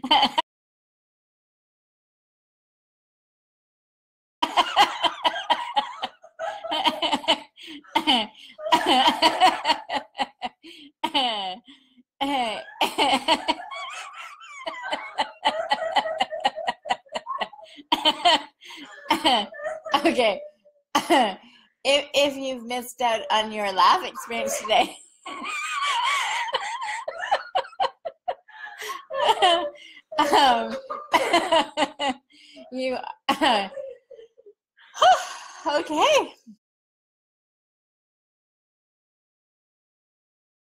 Okay. If you've missed out on your laugh experience today, um, you okay.